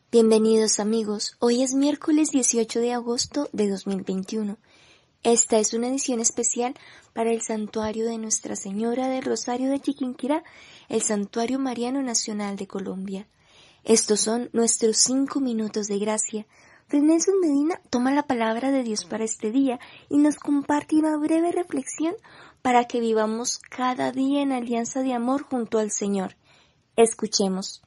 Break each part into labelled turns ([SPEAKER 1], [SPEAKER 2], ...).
[SPEAKER 1] Bienvenidos amigos, hoy es miércoles 18 de agosto de 2021. Esta es una edición especial para el santuario de Nuestra Señora del Rosario de Chiquinquirá, el Santuario Mariano Nacional de Colombia. Estos son nuestros 5 minutos de gracia. Fray Nelson Medina toma la palabra de Dios para este día y nos comparte una breve reflexión para que vivamos cada día en alianza de amor junto al Señor. Escuchemos.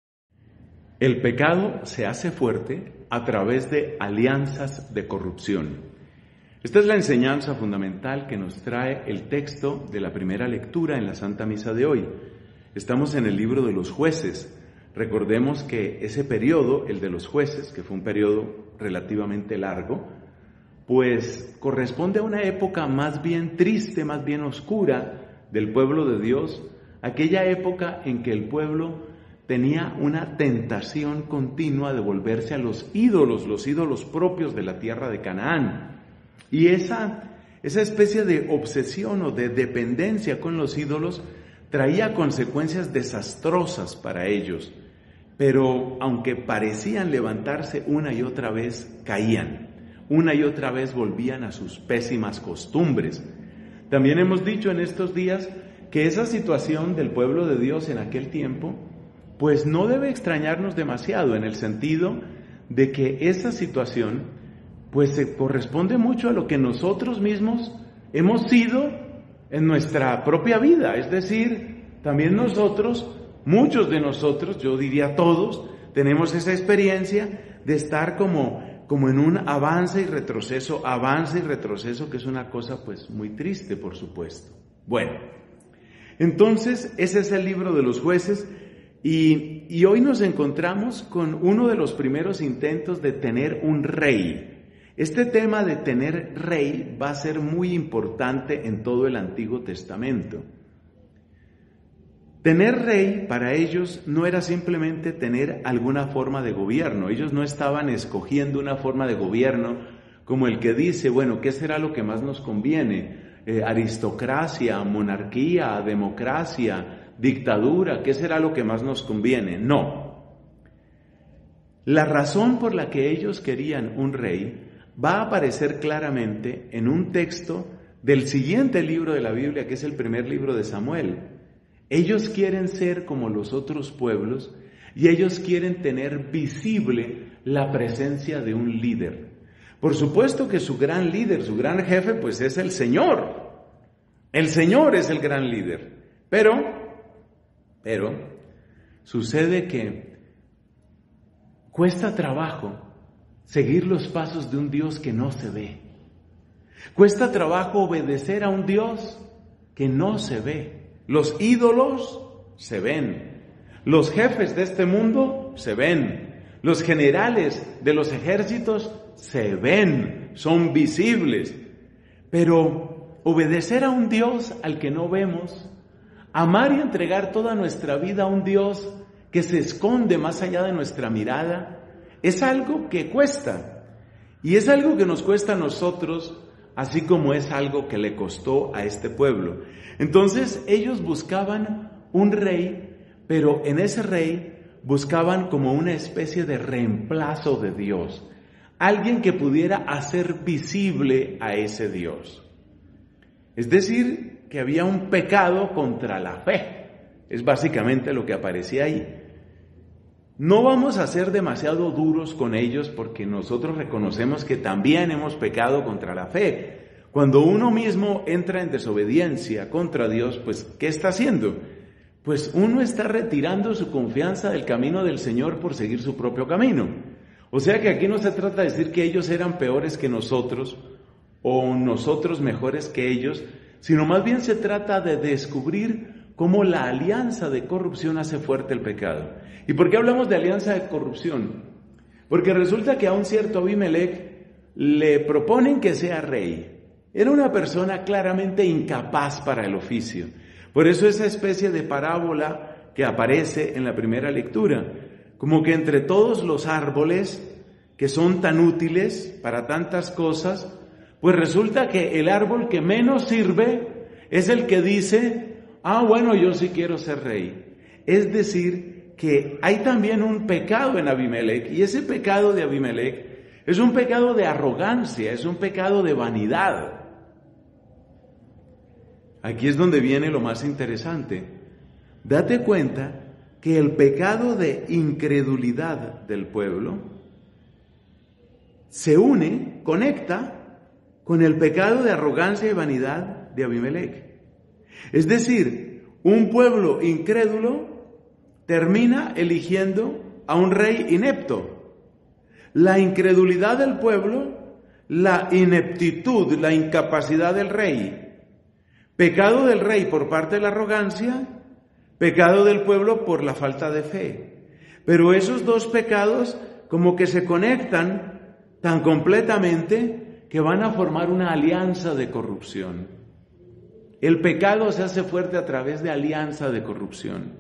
[SPEAKER 2] El pecado se hace fuerte a través de alianzas de corrupción. Esta es la enseñanza fundamental que nos trae el texto de la primera lectura en la Santa Misa de hoy. Estamos en el libro de los Jueces. Recordemos que ese periodo, el de los Jueces, que fue un periodo relativamente largo, pues corresponde a una época más bien triste, más bien oscura del pueblo de Dios, aquella época en que el pueblo tenía una tentación continua de volverse a los ídolos propios de la tierra de Canaán. Y esa especie de obsesión o de dependencia con los ídolos traía consecuencias desastrosas para ellos. Pero aunque parecían levantarse una y otra vez, caían. Una y otra vez volvían a sus pésimas costumbres. También hemos dicho en estos días que esa situación del pueblo de Dios en aquel tiempo pues no debe extrañarnos demasiado, en el sentido de que esa situación pues se corresponde mucho a lo que nosotros mismos hemos sido en nuestra propia vida. Es decir, también nosotros, muchos de nosotros, yo diría todos, tenemos esa experiencia de estar como en un avance y retroceso, que es una cosa pues muy triste, por supuesto. Bueno, entonces ese es el libro de los Jueces. Y hoy nos encontramos con uno de los primeros intentos de tener un rey. Este tema de tener rey va a ser muy importante en todo el Antiguo Testamento. Tener rey para ellos no era simplemente tener alguna forma de gobierno. Ellos no estaban escogiendo una forma de gobierno como el que dice, bueno, ¿qué será lo que más nos conviene? Aristocracia, monarquía, democracia, dictadura, ¿qué será lo que más nos conviene? No. La razón por la que ellos querían un rey va a aparecer claramente en un texto del siguiente libro de la Biblia, que es el primer libro de Samuel. Ellos quieren ser como los otros pueblos y ellos quieren tener visible la presencia de un líder. Por supuesto que su gran líder, su gran jefe, pues es el Señor. El Señor es el gran líder. Pero sucede que cuesta trabajo seguir los pasos de un Dios que no se ve. Cuesta trabajo obedecer a un Dios que no se ve. Los ídolos se ven. Los jefes de este mundo se ven. Los generales de los ejércitos se ven, son visibles. Pero obedecer a un Dios al que no vemos, amar y entregar toda nuestra vida a un Dios que se esconde más allá de nuestra mirada, es algo que cuesta. Y es algo que nos cuesta a nosotros, así como es algo que le costó a este pueblo. Entonces ellos buscaban un rey, pero en ese rey buscaban como una especie de reemplazo de Dios. Alguien que pudiera hacer visible a ese Dios. Es decir, que había un pecado contra la fe. Es básicamente lo que aparecía ahí. No vamos a ser demasiado duros con ellos porque nosotros reconocemos que también hemos pecado contra la fe. Cuando uno mismo entra en desobediencia contra Dios, pues ¿qué está haciendo? Pues uno está retirando su confianza del camino del Señor por seguir su propio camino. O sea que aquí no se trata de decir que ellos eran peores que nosotros o nosotros mejores que ellos, sino más bien se trata de descubrir cómo la alianza de corrupción hace fuerte el pecado. ¿Y por qué hablamos de alianza de corrupción? Porque resulta que a un cierto Abimelech le proponen que sea rey. Era una persona claramente incapaz para el oficio. Por eso esa especie de parábola que aparece en la primera lectura, como que entre todos los árboles que son tan útiles para tantas cosas, pues resulta que el árbol que menos sirve es el que dice, bueno, yo sí quiero ser rey. Es decir, que hay también un pecado en Abimelech, y ese pecado de Abimelech es un pecado de arrogancia, es un pecado de vanidad. Aquí es donde viene lo más interesante. Date cuenta que el pecado de incredulidad del pueblo se une, conecta con el pecado de arrogancia y vanidad de Abimelech. Es decir, un pueblo incrédulo termina eligiendo a un rey inepto. La incredulidad del pueblo, la ineptitud, la incapacidad del rey. Pecado del rey por parte de la arrogancia, pecado del pueblo por la falta de fe. Pero esos dos pecados como que se conectan tan completamente que van a formar una alianza de corrupción. El pecado se hace fuerte a través de alianza de corrupción.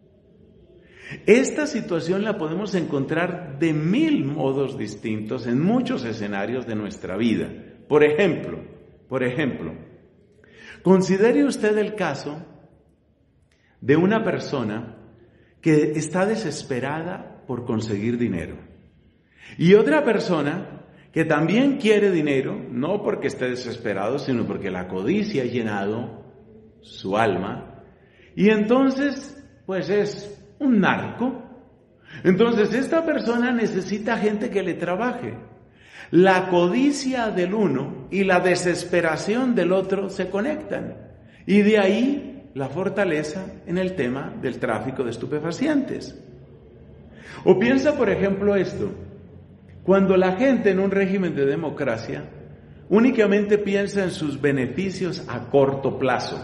[SPEAKER 2] Esta situación la podemos encontrar de 1000 modos distintos en muchos escenarios de nuestra vida. Por ejemplo, considere usted el caso de una persona que está desesperada por conseguir dinero. Y otra persona que también quiere dinero, no porque esté desesperado, sino porque la codicia ha llenado su alma. Y entonces, pues es un narco. Entonces esta persona necesita gente que le trabaje. La codicia del uno y la desesperación del otro se conectan. Y de ahí la fortaleza en el tema del tráfico de estupefacientes. O piensa, por ejemplo, esto. Cuando la gente en un régimen de democracia únicamente piensa en sus beneficios a corto plazo.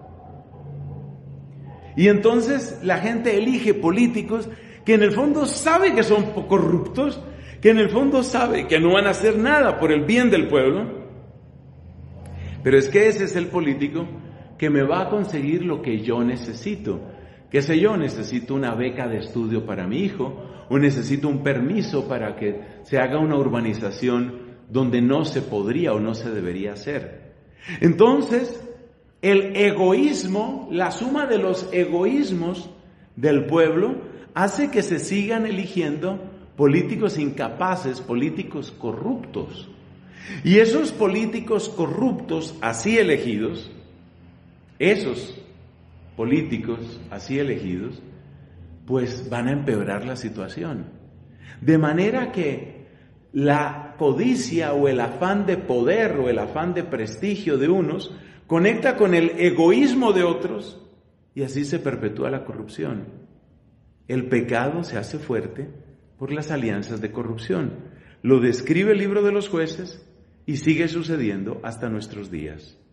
[SPEAKER 2] Y entonces la gente elige políticos que en el fondo sabe que son corruptos, que en el fondo sabe que no van a hacer nada por el bien del pueblo. Pero es que ese es el político que me va a conseguir lo que yo necesito. ¿Qué sé yo? Necesito una beca de estudio para mi hijo, o necesito un permiso para que se haga una urbanización donde no se podría o no se debería hacer. Entonces, el egoísmo, la suma de los egoísmos del pueblo, hace que se sigan eligiendo políticos incapaces, políticos corruptos. Y esos políticos corruptos, así elegidos, esos políticos así elegidos, pues van a empeorar la situación. De manera que la codicia o el afán de poder o el afán de prestigio de unos conecta con el egoísmo de otros y así se perpetúa la corrupción. El pecado se hace fuerte por las alianzas de corrupción. Lo describe el libro de los Jueces y sigue sucediendo hasta nuestros días.